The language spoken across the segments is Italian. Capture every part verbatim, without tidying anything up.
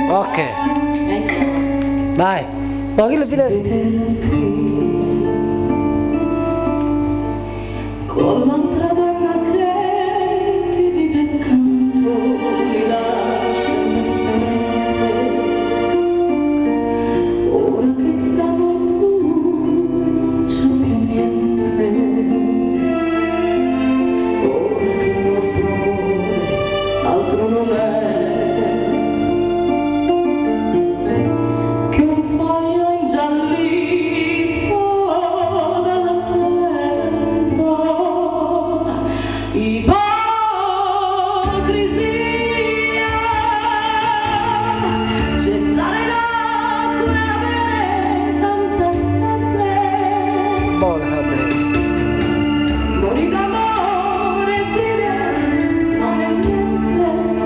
Ok. Vai. Ma che lo fidate? Con l'altra donna che ti vive accanto mi lascia indifferente. Ora che fra voi non c'è più niente, ora che il nostro amore altro non è che un foglio ingiallito dal tempo. Ipocrisia, gettare l'acqua e avere tanta sete. Buona sapere. Morire d'amore e dire non è niente.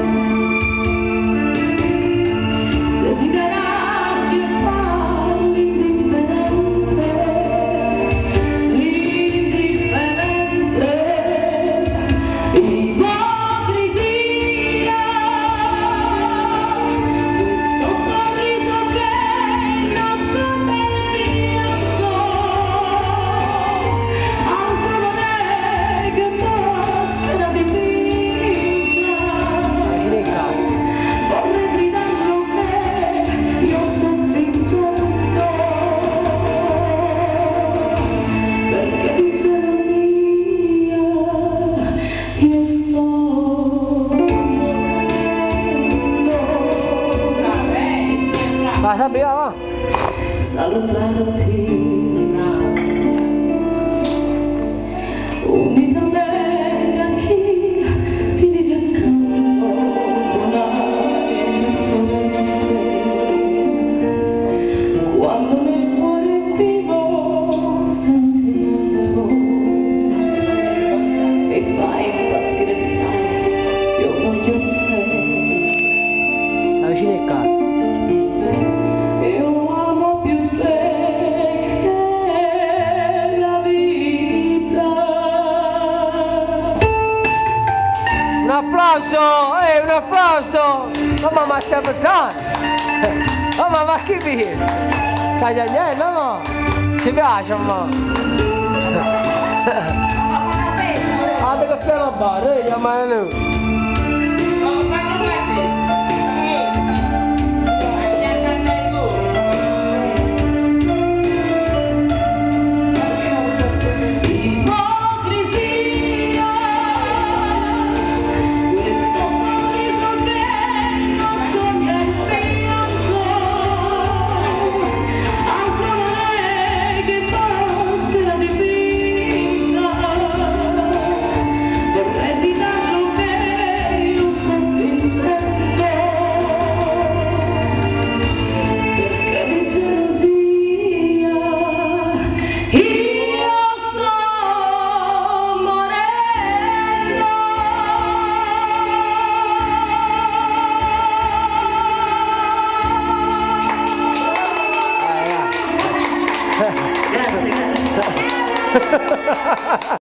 Desiderarti e farli indifferente, l'indifferente. Ipocrisia, questo sorriso che nasconde il pianto, altro non è che maschera dipinta. Vicino in casa. Vorrei gridarlo che io sto fingendo, perché di gelosia io sto morendo. Va, Sabri, va, va. Salutarti unitamente a chi ti vive accanto con aria indifferente. Quando nel cuore vivo sentimento mi fai impazzire, sai, io voglio te. Sta vicino in casa. Io amo più te che la vita. Un applauso! Eh, un applauso! Mamma, ma stai pensando? Mamma, ma che viene? Sai agnello, no? Ti piace, mamma? Ah, che fai la barra, eh, chiamare lui.